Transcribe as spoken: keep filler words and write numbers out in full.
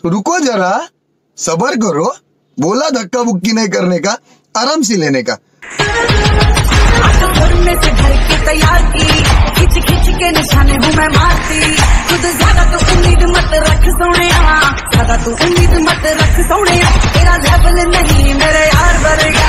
रुको जरा, सबर करो। बोला धक्का बुक्की नहीं करने का, आराम से लेने का। में से घर के तैयार की, खिंच खिंच के निशाने हूँ मैं मारती। खुद ज्यादा तो उम्मीद मत रख सोनिया, ज्यादा तो उम्मीद मत रख सोनिया। तेरा लेवल नहीं मेरे यार वर्गा।